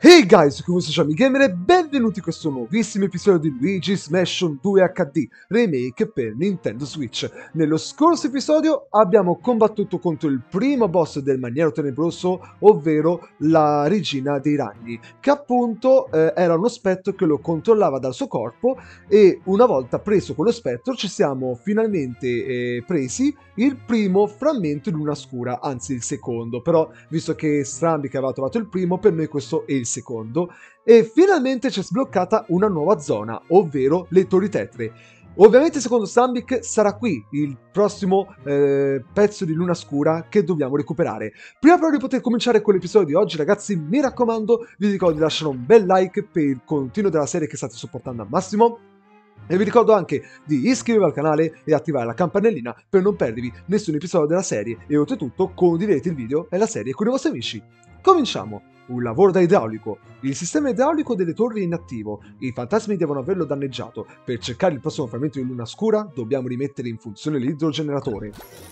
Hey guys, come sono Gamer e benvenuti in questo nuovissimo episodio di Luigi's Mansion 2 HD Remake per Nintendo Switch. Nello scorso episodio abbiamo combattuto contro il primo boss del Maniero Tenebroso, ovvero la Regina dei Ragni, che appunto era uno spettro che lo controllava dal suo corpo, e una volta preso quello spettro ci siamo finalmente presi il primo frammento di Luna Scura, anzi il secondo, però visto che Strambic aveva trovato il primo, per noi questo è il secondo, e finalmente ci è sbloccata una nuova zona, ovvero le Torri Tetre. Ovviamente secondo Strambic sarà qui il prossimo pezzo di Luna Scura che dobbiamo recuperare. Prima però di poter cominciare con l'episodio di oggi, ragazzi, mi raccomando, vi ricordo di lasciare un bel like per il continuo della serie che state supportando al massimo. E vi ricordo anche di iscrivervi al canale e attivare la campanellina per non perdervi nessun episodio della serie, e oltretutto condividete il video e la serie con i vostri amici. Cominciamo! Un lavoro da idraulico. Il sistema idraulico delle torri è inattivo. I fantasmi devono averlo danneggiato. Per cercare il prossimo frammento di Luna Scura dobbiamo rimettere in funzione l'idrogeneratore.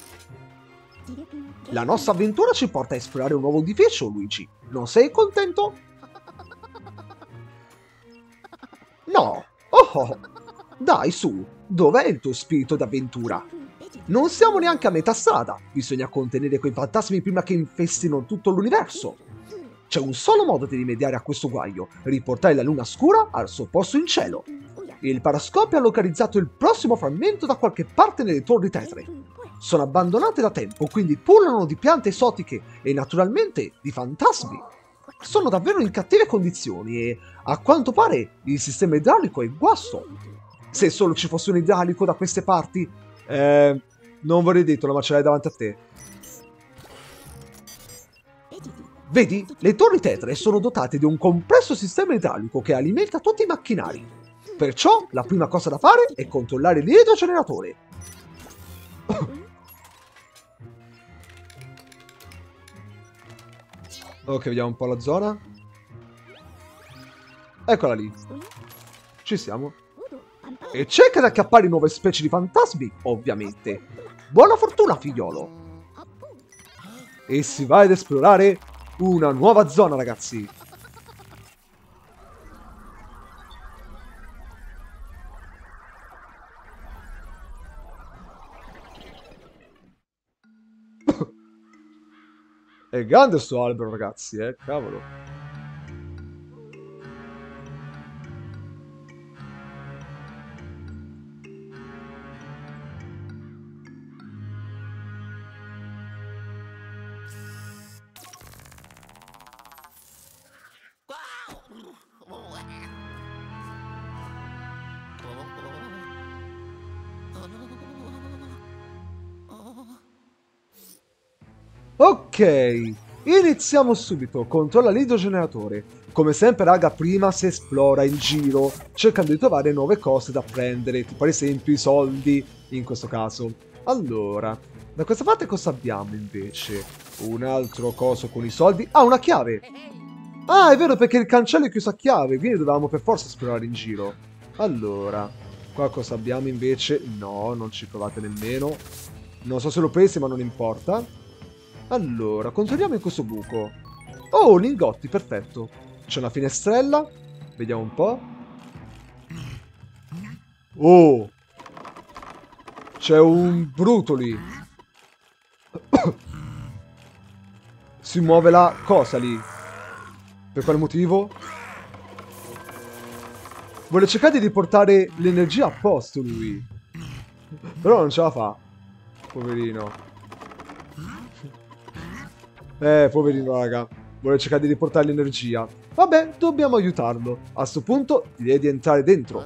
La nostra avventura ci porta a esplorare un nuovo edificio, Luigi. Non sei contento? No! Oh! Dai, su! Dov'è il tuo spirito d'avventura? Non siamo neanche a metà strada. Bisogna contenere quei fantasmi prima che infestino tutto l'universo. C'è un solo modo di rimediare a questo guaio: riportare la Luna Scura al suo posto in cielo. Il parascopio ha localizzato il prossimo frammento da qualche parte nelle Torri Tetre. Sono abbandonate da tempo, quindi pullulano di piante esotiche e naturalmente di fantasmi. Sono davvero in cattive condizioni e, a quanto pare, il sistema idraulico è guasto. Se solo ci fosse un idraulico da queste parti... non vorrei dirtelo, ma ce l'hai davanti a te. Vedi? Le Torri Tetre sono dotate di un complesso sistema idraulico che alimenta tutti i macchinari. Perciò la prima cosa da fare è controllare l'idrogeneratore. Ok, vediamo un po' la zona. Eccola lì. Ci siamo. E cerca di accappare nuove specie di fantasmi, ovviamente. Buona fortuna, figliolo. E si va ad esplorare una nuova zona, ragazzi. È grande sto albero, ragazzi, cavolo. Ok, iniziamo subito. Controlla l'idrogeneratore. Come sempre, raga, prima si esplora in giro, cercando di trovare nuove cose da prendere, tipo ad esempio i soldi, in questo caso. Allora, da questa parte cosa abbiamo invece? Un altro coso con i soldi. Ah, una chiave! Ah, è vero, perché il cancello è chiuso a chiave, quindi dovevamo per forza esplorare in giro. Allora, qua cosa abbiamo invece? No, non ci provate nemmeno. Non so se l'ho preso, ma non importa. Allora, controlliamo in questo buco. Oh, lingotti, perfetto. C'è una finestrella. Vediamo un po'. Oh! C'è un bruto lì. Si muove la cosa lì. Per quale motivo? Vuole cercare di riportare l'energia a posto lui. Però non ce la fa. Poverino. Poverino, raga. Vuole cercare di riportare l'energia. Vabbè, dobbiamo aiutarlo. A sto punto direi di entrare dentro.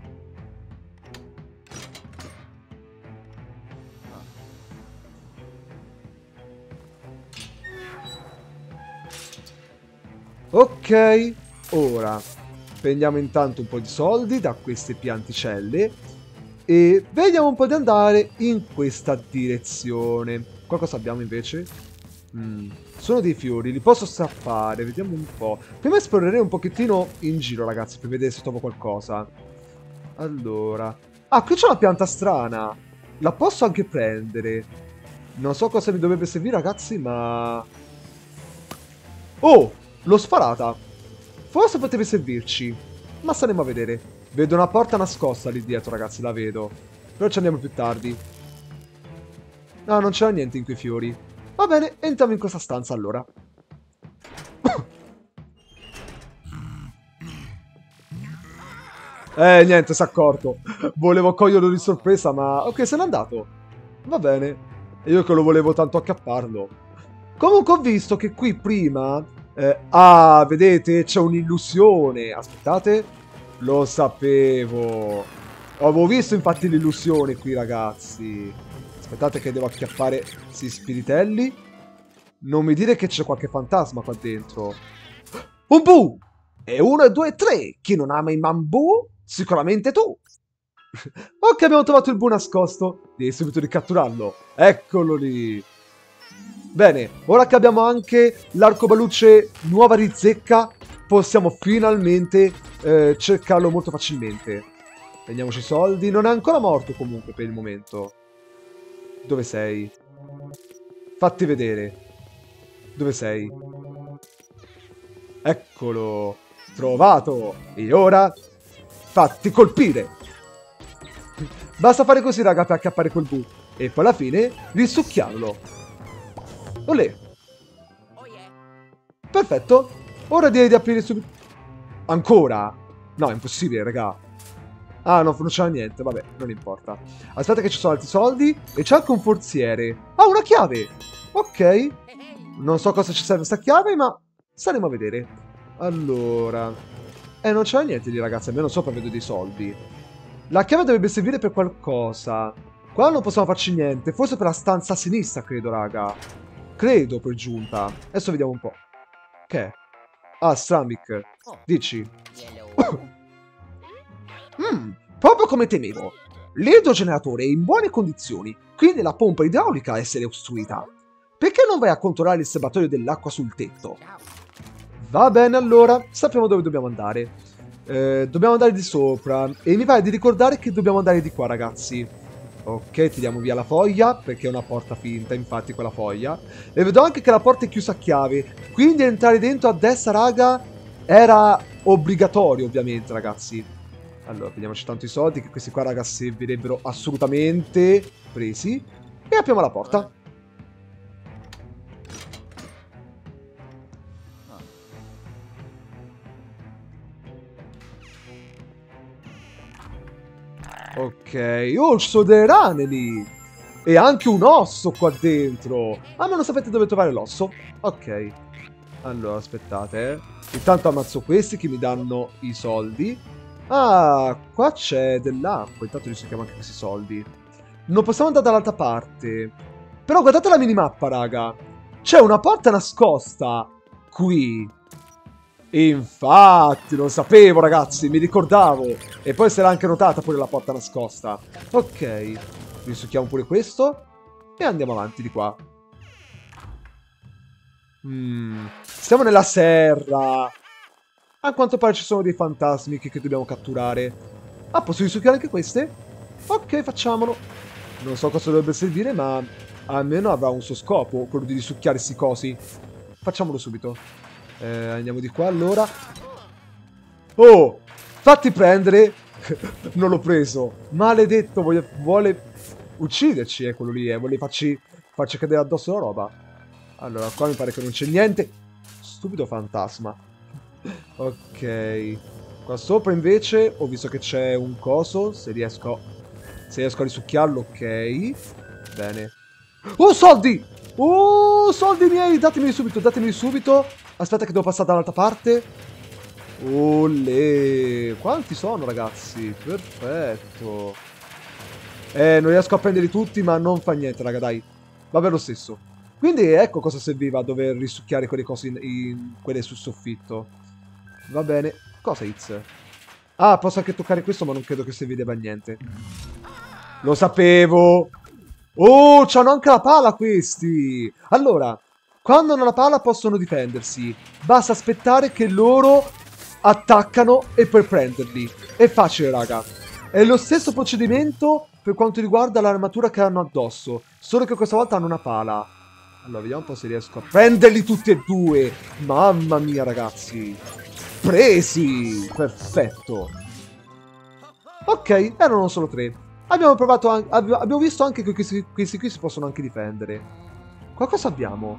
Ok, ora prendiamo intanto un po' di soldi da queste pianticelle e vediamo un po' di andare in questa direzione. Qua cosa abbiamo invece? Sono dei fiori, li posso strappare, vediamo un po'. Prima esplorerei un pochettino in giro, ragazzi, per vedere se trovo qualcosa. Allora... Ah, qui c'è una pianta strana. La posso anche prendere. Non so cosa mi dovrebbe servire, ragazzi, ma... Oh! L'ho sparata. Forse potrebbe servirci, ma staremo a vedere. Vedo una porta nascosta lì dietro, ragazzi, la vedo. Però ci andiamo più tardi. No, non c'era niente in quei fiori. Va bene, entriamo in questa stanza allora. Niente, si è accorto. Volevo coglierlo di sorpresa, ma... Ok, se n'è andato. Va bene. Io che lo volevo tanto acchiapparlo. Comunque ho visto che qui prima... vedete? C'è un'illusione. Aspettate. Lo sapevo. Avevo visto infatti l'illusione qui, ragazzi. Aspettate che devo acchiappare questi spiritelli. Non mi dire che c'è qualche fantasma qua dentro. Un bu! E 1, e 2, e 3. Chi non ama i bambù? Sicuramente tu. Ok, abbiamo trovato il bu nascosto. Devi subito ricatturarlo. Eccolo lì. Bene, ora che abbiamo anche l'arcobaluce nuova rizecca, possiamo finalmente cercarlo molto facilmente. Prendiamoci i soldi. Non è ancora morto comunque per il momento. Dove sei? Fatti vedere. Dove sei? Eccolo. Trovato. E ora... fatti colpire. Basta fare così, raga, per acchiappare quel bu. E poi alla fine risucchiarlo. Olè. Perfetto. Ora direi di aprire subito... Ancora? No, è impossibile, raga. Ah, no, non c'era niente. Vabbè, non importa. Aspetta che ci sono altri soldi. E c'è anche un forziere. Ah, una chiave. Ok. Non so cosa ci serve sta chiave, ma staremo a vedere. Allora... non c'era niente di ragazzi, almeno sopra vedo dei soldi. La chiave dovrebbe servire per qualcosa. Qua non possiamo farci niente. Forse per la stanza a sinistra, credo, raga. Credo, per giunta. Adesso vediamo un po'. Che è? Ah, Strambic. Dici? Proprio come temevo. L'idrogeneratore è in buone condizioni, quindi la pompa idraulica a essere ostruita. Perché non vai a controllare il serbatoio dell'acqua sul tetto? Va bene, allora, sappiamo dove dobbiamo andare. Dobbiamo andare di sopra. E mi pare di ricordare che dobbiamo andare di qua, ragazzi. Ok, tiriamo via la foglia, perché è una porta finta, infatti, quella foglia. E vedo anche che la porta è chiusa a chiave. Quindi entrare dentro a destra, raga, era obbligatorio, ovviamente, ragazzi. Allora, prendiamoci tanto i soldi, che questi qua, raga, servirebbero assolutamente presi. E apriamo la porta. Ok, oh, ci sono delle rane lì. E anche un osso qua dentro. Ah, ma non sapete dove trovare l'osso? Ok. Allora, aspettate. Intanto ammazzo questi che mi danno i soldi. Ah, qua c'è dell'acqua. Intanto risucchiamo anche questi soldi. Non possiamo andare dall'altra parte. Però guardate la minimappa, raga. C'è una porta nascosta qui. Infatti, lo sapevo, ragazzi, mi ricordavo. E poi si era anche notata pure la porta nascosta. Ok, risucchiamo pure questo. E andiamo avanti di qua. Stiamo nella serra. A quanto pare ci sono dei fantasmi che dobbiamo catturare. Ah, posso risucchiare anche queste? Ok, facciamolo. Non so cosa dovrebbe servire, ma almeno avrà un suo scopo, quello di risucchiare sti cosi. Facciamolo subito. Andiamo di qua allora. Oh, fatti prendere. Non l'ho preso. Maledetto, vuole ucciderci, quello lì, vuole farci cadere addosso la roba. Allora, qua mi pare che non c'è niente. Stupido fantasma. Ok. Qua sopra invece ho visto che c'è un coso. Se riesco a risucchiarlo, ok. Bene. Oh, soldi! Oh, soldi miei! Datemeli subito, datemeli subito. Aspetta che devo passare dall'altra parte. Olè. Quanti sono, ragazzi? Perfetto. Non riesco a prenderli tutti, ma non fa niente, raga, dai. Vabbè lo stesso. Quindi ecco cosa serviva a dover risucchiare quelle cose quelle sul soffitto. Va bene. Cosa, Iz? Ah, posso anche toccare questo, ma non credo che servirebbe a niente. Lo sapevo! Oh, c'hanno anche la pala questi! Allora, quando hanno la pala possono difendersi. Basta aspettare che loro attaccano e poi prenderli. È facile, raga. È lo stesso procedimento per quanto riguarda l'armatura che hanno addosso. Solo che questa volta hanno una pala. Allora, vediamo un po' se riesco a prenderli tutti e due. Mamma mia, ragazzi. Presi! Perfetto. Ok, erano solo 3. Abbiamo provato abbiamo visto anche che questi qui si possono anche difendere. Qualcosa abbiamo.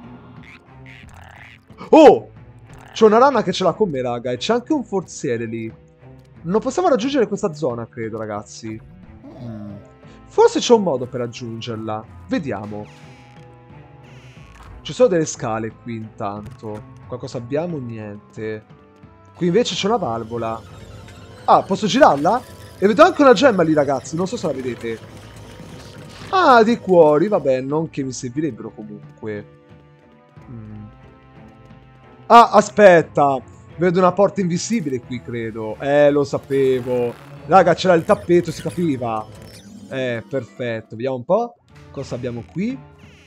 Oh! C'è una rana che ce l'ha con me, raga, e c'è anche un forziere lì. Non possiamo raggiungere questa zona, credo, ragazzi. Forse c'è un modo per raggiungerla. Vediamo. Ci sono delle scale qui, intanto. Qualcosa abbiamo? Niente. Qui invece c'è una valvola. Ah, posso girarla? E vedo anche una gemma lì, ragazzi. Non so se la vedete. Ah, dei cuori. Vabbè, non che mi servirebbero comunque. Ah, aspetta. Vedo una porta invisibile qui, credo. Lo sapevo. Raga, c'era il tappeto, si capiva. Perfetto. Vediamo un po'. Cosa abbiamo qui?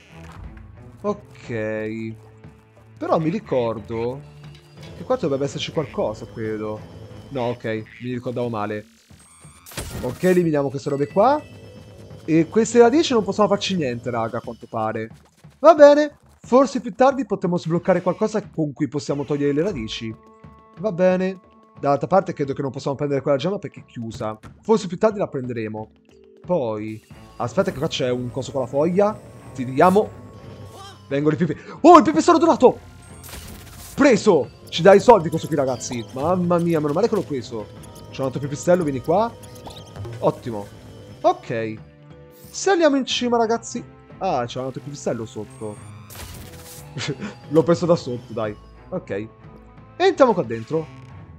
Ok. Però mi ricordo che qua dovrebbe esserci qualcosa, credo. No, ok. Mi ricordavo male. Ok, eliminiamo queste robe qua. E queste radici non possiamo farci niente, raga, a quanto pare. Va bene. Forse più tardi potremo sbloccare qualcosa con cui possiamo togliere le radici. Va bene. Dall'altra parte credo che non possiamo prendere quella gemma perché è chiusa. Forse più tardi la prenderemo. Poi... Aspetta che qua c'è un coso con la foglia. Tiriamo. Vengono i pipi. Oh, il pipistrello dorato! Preso! Ci dai i soldi questo qui, ragazzi. Mamma mia, meno male che l'ho preso. C'è un altro pipistrello, vieni qua. Ottimo. Ok. Saliamo in cima, ragazzi. Ah, c'è un altro pipistrello sotto. L'ho preso da sotto, dai. Ok. E entriamo qua dentro.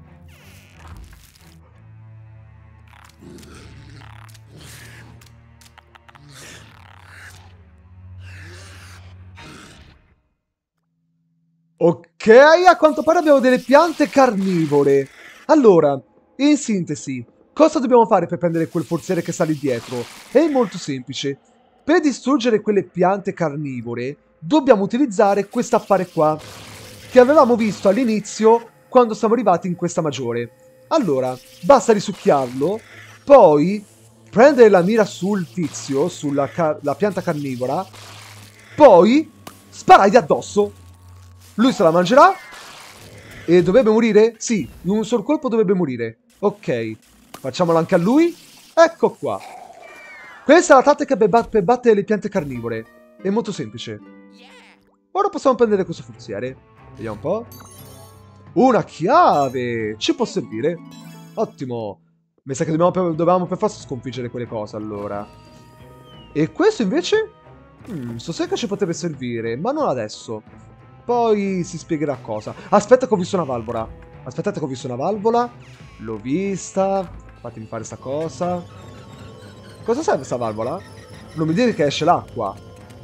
Ok, a quanto pare abbiamo delle piante carnivore. Allora, in sintesi, cosa dobbiamo fare per prendere quel forziere che sta lì dietro? È molto semplice. Per distruggere quelle piante carnivore, dobbiamo utilizzare quest'affare qua, che avevamo visto all'inizio quando siamo arrivati in questa maggiore. Allora, basta risucchiarlo, poi prendere la mira sul tizio, sulla la pianta carnivora, poi sparargli addosso. Lui se la mangerà e dovrebbe morire? Sì, in un solo colpo dovrebbe morire. Ok, facciamolo anche a lui. Ecco qua. Questa è la tattica per battere le piante carnivore. È molto semplice. Ora possiamo prendere questo forziere. Vediamo un po'. Una chiave! Ci può servire. Ottimo. Mi sa che dovevamo per forza sconfiggere quelle cose, allora. E questo invece? So se che ci potrebbe servire, ma non adesso. Poi si spiegherà cosa. Aspetta che ho visto una valvola. Aspettate che ho visto una valvola. L'ho vista. Fatemi fare sta cosa. Cosa serve sta valvola? Non mi dire che esce l'acqua.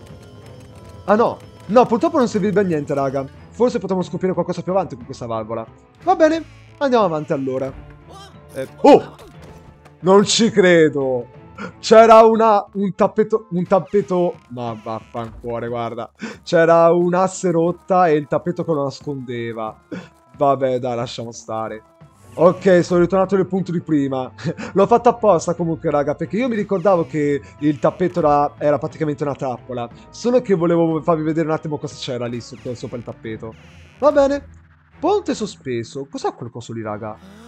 Ah no. No, purtroppo non servirebbe a niente, raga. Forse potremmo scoprire qualcosa più avanti con questa valvola. Va bene. Andiamo avanti allora. Oh! Non ci credo. C'era un tappeto, ma vaffancuore, guarda. C'era un'asse rotta e il tappeto che lo nascondeva. Vabbè, dai, lasciamo stare. Ok, sono ritornato nel punto di prima. L'ho fatto apposta comunque, raga, perché io mi ricordavo che il tappeto era praticamente una trappola. Solo che volevo farvi vedere un attimo cosa c'era lì sopra il tappeto. Va bene. Ponte sospeso. Cos'è quel coso lì, raga?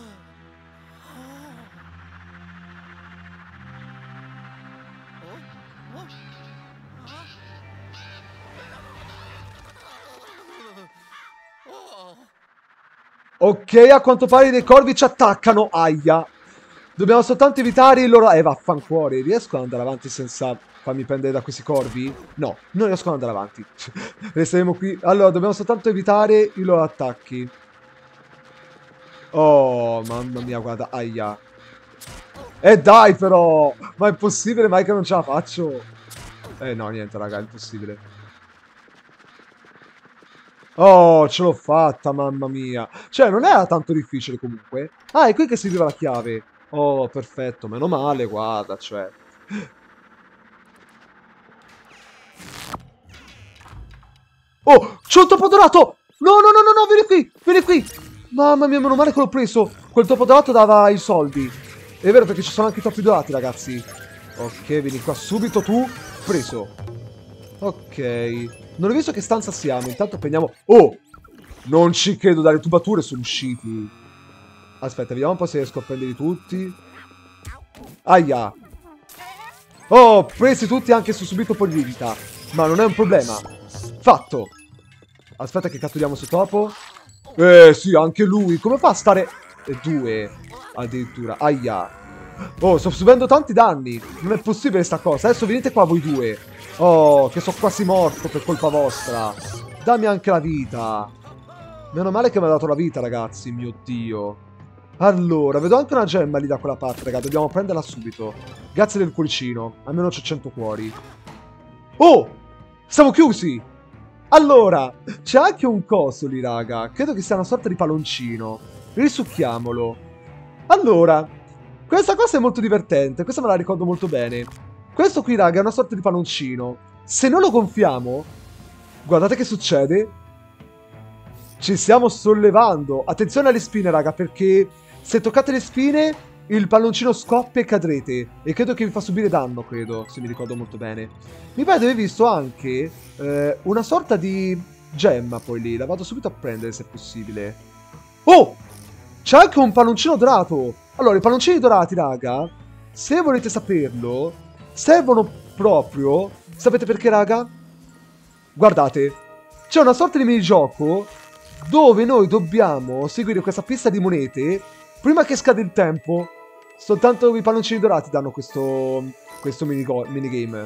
Ok, a quanto pare dei corvi ci attaccano. Aia. Dobbiamo soltanto evitare il loro... vaffancuore. Riesco ad andare avanti senza farmi prendere da questi corvi? No, non riesco ad andare avanti. Resteremo qui. Allora, dobbiamo soltanto evitare i loro attacchi. Oh, mamma mia, guarda. Aia. Dai, però. Ma è possibile mai che non ce la faccio? No, niente, raga, è impossibile. Oh, ce l'ho fatta, mamma mia. Cioè, non era tanto difficile comunque. Ah, è qui che si arriva la chiave. Oh, perfetto, meno male, guarda, cioè. Oh, c'è un topo dorato! No, no, no, no, no, vieni qui, vieni qui. Mamma mia, meno male che l'ho preso. Quel topo dorato dava i soldi. È vero perché ci sono anche i topi dorati, ragazzi. Ok, vieni qua subito tu. Preso. Ok. Non ho visto che stanza siamo. Intanto prendiamo... Oh! Non ci credo, dalle tubature sono usciti. Aspetta, vediamo un po' se riesco a prenderli tutti. Aia. Oh, presi tutti anche se ho subito un po' di vita. Ma non è un problema. Fatto. Aspetta che catturiamo su topo. Sì, anche lui. Come fa a stare... due, addirittura. Aia. Oh, sto subendo tanti danni. Non è possibile sta cosa. Adesso venite qua voi due. Oh, che sono quasi morto per colpa vostra. Dammi anche la vita. Meno male che mi ha dato la vita, ragazzi. Mio Dio. Allora, vedo anche una gemma lì da quella parte, raga. Dobbiamo prenderla subito. Grazie del cuoricino. Almeno c'ho 100 cuori. Oh! Siamo chiusi! Allora, c'è anche un coso lì, raga. Credo che sia una sorta di palloncino. Risucchiamolo. Allora, questa cosa è molto divertente. Questa me la ricordo molto bene. Questo qui, raga, è una sorta di palloncino. Se non lo gonfiamo, guardate che succede. Ci stiamo sollevando. Attenzione alle spine, raga, perché se toccate le spine il palloncino scoppia e cadrete. E credo che vi fa subire danno, credo, se mi ricordo molto bene. Mi pare di aver visto anche una sorta di gemma poi lì. La vado subito a prendere se è possibile. Oh! C'è anche un palloncino dorato. Allora, i palloncini dorati, raga, se volete saperlo, servono proprio... Sapete perché, raga? Guardate. C'è una sorta di minigioco dove noi dobbiamo seguire questa pista di monete prima che scade il tempo. Soltanto i palloncini dorati danno questo minigame.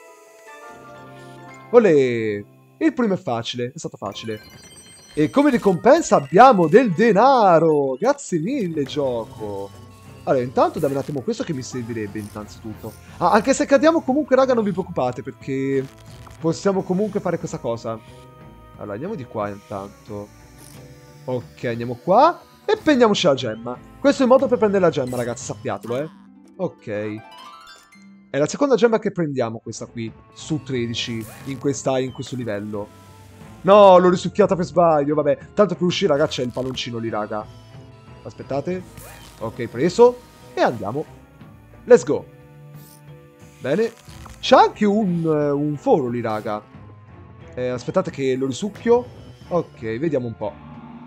Olè! Il primo è facile, è stato facile. E come ricompensa abbiamo del denaro! Grazie mille, gioco! Allora, intanto dammi un attimo questo che mi servirebbe, innanzitutto. Ah, anche se cadiamo comunque, raga, non vi preoccupate, perché possiamo comunque fare questa cosa. Allora, andiamo di qua intanto. Ok, andiamo qua. E prendiamoci la gemma. Questo è il modo per prendere la gemma, ragazzi, sappiatelo, Ok. È la seconda gemma che prendiamo, questa qui, su 13, in questo livello. No, l'ho risucchiata per sbaglio, vabbè. Tanto per uscire, raga, c'è il palloncino lì, raga. Aspettate. Ok, preso. E andiamo. Let's go. Bene. C'è anche un foro lì, raga. Aspettate che lo risucchio. Ok, vediamo un po'.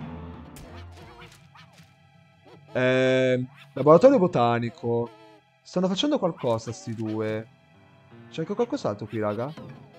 Laboratorio botanico. Stanno facendo qualcosa, sti due. C'è anche qualcos'altro qui, raga?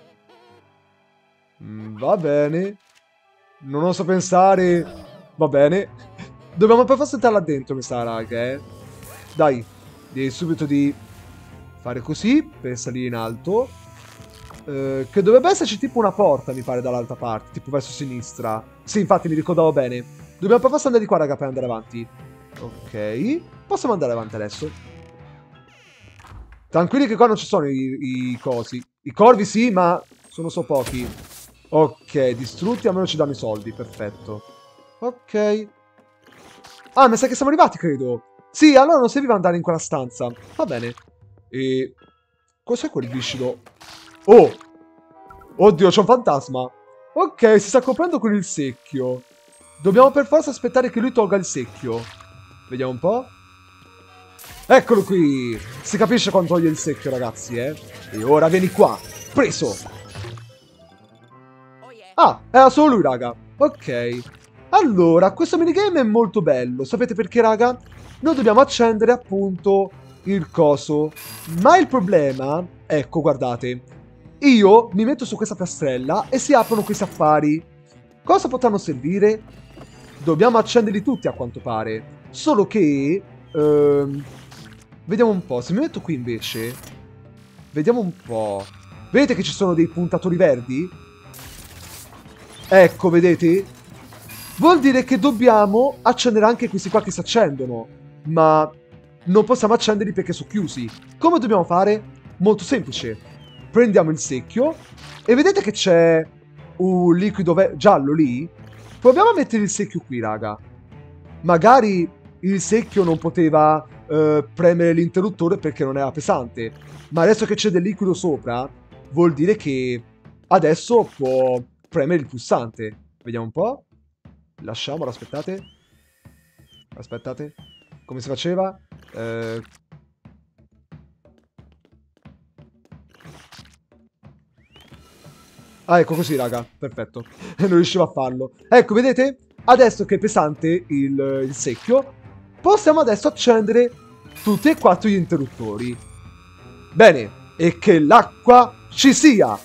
Va bene. Non oso pensare. Va bene. Dobbiamo per forza entrare là dentro, mi sa, raga, Dai. Direi subito di fare così per salire in alto. Che dovrebbe esserci tipo una porta, mi pare, dall'altra parte. Tipo verso sinistra. Sì, infatti, mi ricordavo bene. Dobbiamo per forza andare di qua, raga, per andare avanti. Ok. Possiamo andare avanti adesso. Tranquilli che qua non ci sono i cosi. I corvi sì, ma sono so pochi. Ok, distrutti, almeno ci danno i soldi, perfetto. Ok. Ah, mi sa che siamo arrivati, credo. Sì, allora non serviva andare in quella stanza. Va bene. E... cos'è quel viscido? Oh! Oddio, c'è un fantasma. Ok, si sta coprendo con il secchio. Dobbiamo per forza aspettare che lui tolga il secchio. Vediamo un po'. Eccolo qui. Si capisce quando toglie il secchio, ragazzi, E ora vieni qua. Preso. Ah, era solo lui, raga. Ok. Allora, questo minigame è molto bello. Sapete perché, raga? Noi dobbiamo accendere, appunto, il coso. Ma il problema... Ecco, guardate. Io mi metto su questa piastrella e si aprono questi affari. Cosa potranno servire? Dobbiamo accenderli tutti, a quanto pare. Solo che... vediamo un po'. Se mi metto qui, invece... Vediamo un po'. Vedete che ci sono dei puntatori verdi? Ecco, vedete? Vuol dire che dobbiamo accendere anche questi qua che si accendono. Ma non possiamo accenderli perché sono chiusi. Come dobbiamo fare? Molto semplice. Prendiamo il secchio. E vedete che c'è un liquido giallo lì? Proviamo a mettere il secchio qui, raga. Magari il secchio non poteva premere l'interruttore perché non era pesante. Ma adesso che c'è del liquido sopra, vuol dire che adesso può premere il pulsante. Vediamo un po'. Lasciamolo, aspettate. Aspettate. Come si faceva? Ah, ecco così, raga. Perfetto. Non riuscivo a farlo. Ecco, vedete? Adesso che è pesante il secchio, possiamo adesso accendere tutti e 4 gli interruttori. Bene, e che l'acqua ci sia!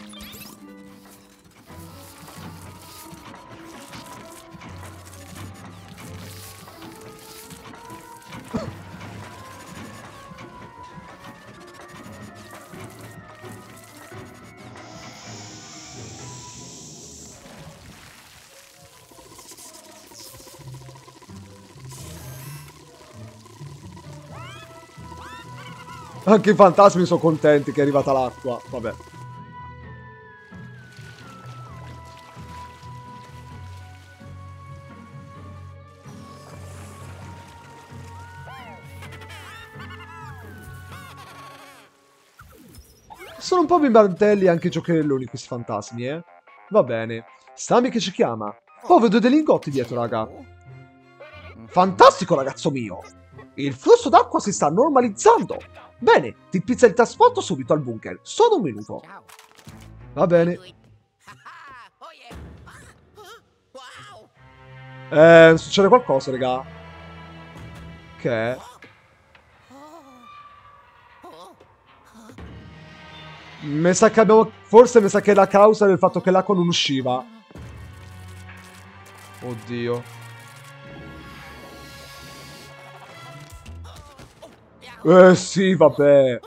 Anche i fantasmi sono contenti che è arrivata l'acqua. Vabbè. Sono un po' bimbantelli anche i giocherelloni questi fantasmi, eh. Va bene. Sami che ci chiama. Oh, vedo dei lingotti dietro, raga. Fantastico, ragazzo mio. Il flusso d'acqua si sta normalizzando. Bene, ti pizza il trasporto subito al bunker. Solo un minuto. Va bene. Succede qualcosa, raga. Che? Mi sa che abbiamo... Forse mi sa che è la causa del fatto che l'acqua non usciva. Oddio. Sì, vabbè.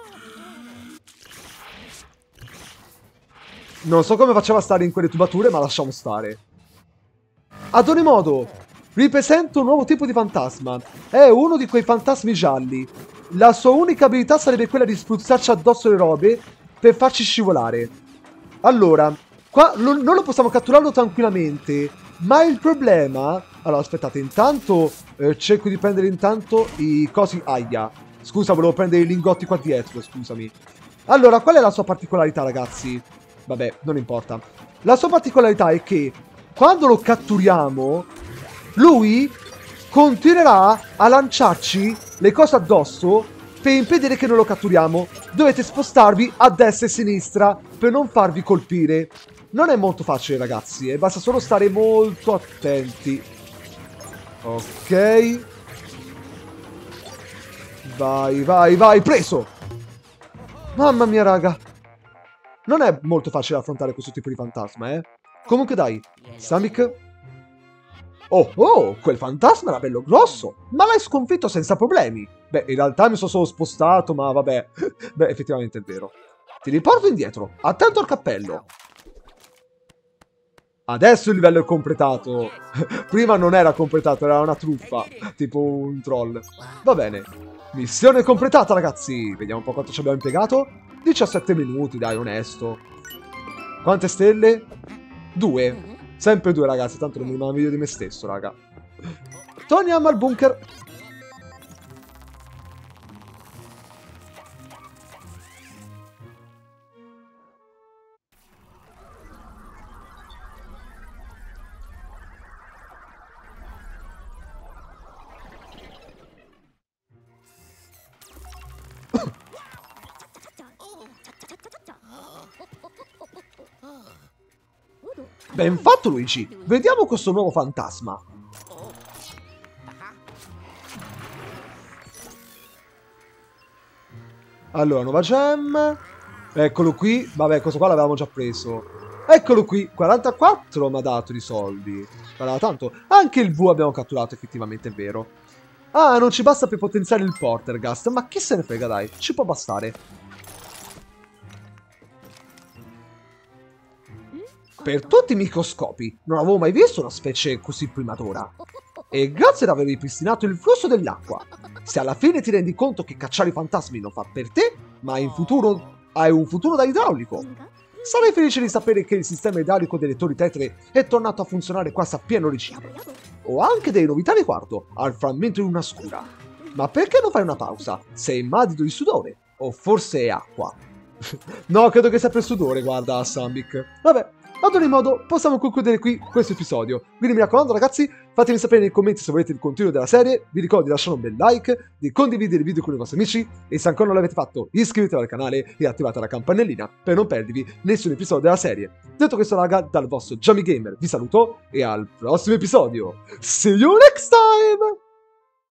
Non so come faceva a stare in quelle tubature, ma lasciamo stare. Ad ogni modo, ripresento un nuovo tipo di fantasma. È uno di quei fantasmi gialli. La sua unica abilità sarebbe quella di spruzzarci addosso le robe per farci scivolare. Allora, qua non lo possiamo catturarlo tranquillamente, ma il problema... Allora, aspettate, intanto cerco di prendere intanto i cosi... Aia. Scusa, volevo prendere i lingotti qua dietro, scusami. Allora, qual è la sua particolarità, ragazzi? Vabbè, non importa. La sua particolarità è che quando lo catturiamo, lui continuerà a lanciarci le cose addosso per impedire che noi lo catturiamo. Dovete spostarvi a destra e a sinistra per non farvi colpire. Non è molto facile, ragazzi, basta solo stare molto attenti. Ok. Vai, vai, vai, preso! Mamma mia, raga. Non è molto facile affrontare questo tipo di fantasma, eh. Comunque dai, Samik. Oh, oh, quel fantasma era bello grosso, ma l'hai sconfitto senza problemi. Beh, in realtà mi sono solo spostato, ma vabbè. Beh, effettivamente è vero. Ti riporto indietro, attento al cappello. Adesso il livello è completato. Prima non era completato, era una truffa, tipo un troll. Va bene. Missione completata, ragazzi. Vediamo un po' quanto ci abbiamo impiegato. 17 minuti, dai, onesto. Quante stelle? 2. Sempre 2, ragazzi. Tanto non mi rimane video di me stesso, raga. Torniamo al bunker. Ben fatto, Luigi! Vediamo questo nuovo fantasma. Allora, nuova gem. Eccolo qui. Vabbè, questo qua l'avevamo già preso. Eccolo qui. 44 mi ha dato di soldi. Guarda, tanto. Anche il V abbiamo catturato, effettivamente, è vero. Ah, non ci basta per potenziare il Portergast. Ma chi se ne frega, dai. Ci può bastare. Per tutti i microscopi, non avevo mai visto una specie così prima d'ora. E grazie ad aver ripristinato il flusso dell'acqua. Se alla fine ti rendi conto che cacciare i fantasmi non fa per te, ma in futuro hai un futuro da idraulico. Sarei felice di sapere che il sistema idraulico delle torri tetre è tornato a funzionare quasi a pieno regime. Ho anche delle novità riguardo al frammento di una scura. Ma perché non fai una pausa? Sei immadido di sudore? O forse è acqua? No, credo che sia per sudore, guarda, Sambik. Vabbè. Ad ogni modo, possiamo concludere qui questo episodio. Quindi mi raccomando, ragazzi, fatemi sapere nei commenti se volete il continuo della serie. Vi ricordo di lasciare un bel like, di condividere il video con i vostri amici e se ancora non l'avete fatto, iscrivetevi al canale e attivate la campanellina per non perdervi nessun episodio della serie. Detto questo, raga, dal vostro Jammy Gamer vi saluto e al prossimo episodio. See you next time!